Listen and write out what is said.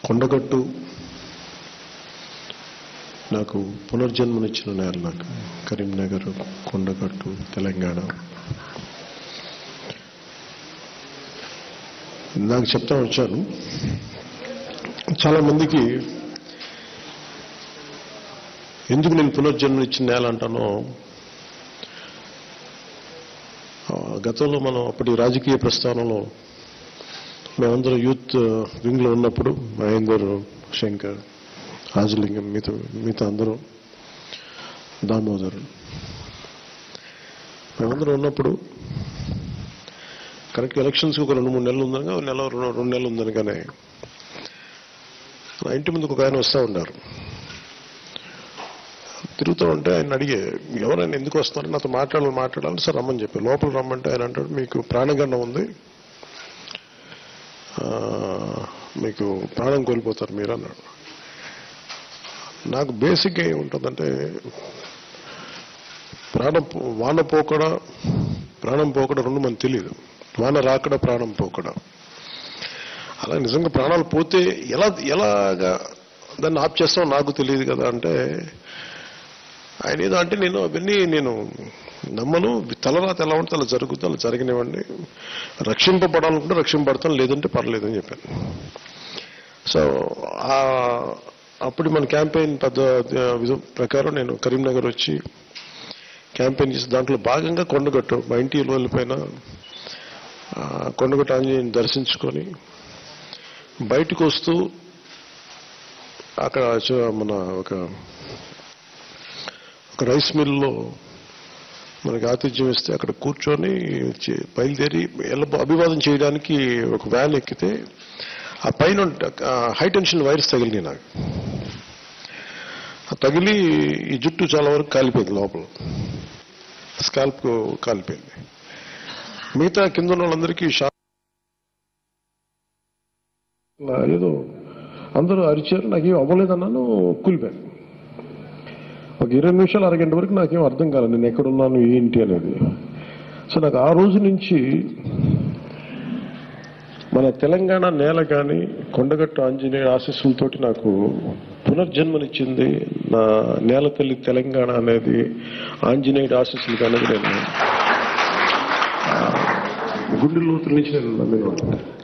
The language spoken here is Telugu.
కొండగట్టు నాకు పునర్జన్మనిచ్చిన నేల. నాకు కరీంనగర్, కొండగట్టు, తెలంగాణ. నాకు చెప్తా వచ్చాను, చాలామందికి ఎందుకు నేను పునర్జన్మనిచ్చిన నేల అంటానో, గతంలో మనం అప్పటి రాజకీయ ప్రస్థానంలో మేమందరం యూత్ వింగ్లో ఉన్నప్పుడు మహేందర్, శంకర్, రాజలింగం, మిగతా అందరూ, దామోదర్, మేమందరం ఉన్నప్పుడు కరెక్ట్ ఎలక్షన్స్కి ఒక 2-3 నెలలు ఉందనగా, 2 నెలలు ఉందనగానే నా ఇంటి ముందుకు ఒక ఆయన వస్తూ ఉన్నారు. తిరుగుతూ ఉంటే ఆయన అడిగే, ఎవరైనా ఎందుకు వస్తున్నారు, నాతో మాట్లాడాలని సార్ రమ్మని చెప్పి లోపల రమ్మంటే ఆయన అంటాడు, మీకు ప్రాణగండం ఉంది, మీకు ప్రాణం కోల్పోతారు మీరు అన్నాడు. నాకు బేసిక్గా ఏముంటుందంటే, వాన పోకడా ప్రాణం పోకడా రెండు మనకు తెలియదు. వాన రాకడా ప్రాణం పోకడా. అలా నిజంగా ప్రాణాలు పోతే ఎలాగా దాన్ని ఆప్ చేస్తామో నాకు తెలియదు కదా అంటే, ఆయన ఏదో అంటే అవన్నీ నేను నమ్మను, తలరాత ఎలా ఉంటే అలా జరుగుతుంది, అలా జరిగినవ్వండి, రక్షింపబడాలనుకుంటే రక్షింపబడతాను, లేదంటే పర్లేదని చెప్పాను. సో అప్పుడు మన క్యాంపెయిన్ విధం ప్రకారం నేను కరీంనగర్ వచ్చి క్యాంపెయిన్ చేసి దాంట్లో భాగంగా కొండగట్టు, మా ఇంటి వెళ్ళిపోయిన కొండగట్టు ఆంజనేయుని దర్శించుకొని బయటకు వస్తూ అక్కడ మన ఒక రైస్ మిల్లో మనకి ఆతిథ్యం ఇస్తే అక్కడ కూర్చొని బయలుదేరి అభివాదం చేయడానికి ఒక వ్యాన్ ఎక్కితే ఆ పైన హై టెన్షన్ వైర్స్ తగిలినాయి. నాకు తగిలి ఈ జుట్టు చాలా వరకు కాలిపోయింది, లోపల స్కాల్ప్ కాలిపోయింది. మిగతా కింద ఉన్న వాళ్ళందరికీ ఏదో అందరూ అరిచారు, నాకేం అవ్వలేదన్నాను, కూలిపోయాను. ఒక 20 నిమిషాలు, అరగంట వరకు నాకేం అర్థం కాలేదు నేను ఎక్కడున్నాను ఏంటి అనేది. సో నాకు ఆ రోజు నుంచి మన తెలంగాణ నేల కానీ కొండగట్టు ఆంజనేయ ఆశీస్సులతోటి నాకు పునర్జన్మనిచ్చింది. నా నేల తల్లి తెలంగాణ అనేది ఆంజనేయుడి ఆశీస్సులు అనేది నేను గుండె లోతుల నుంచి నేను నమ్మిన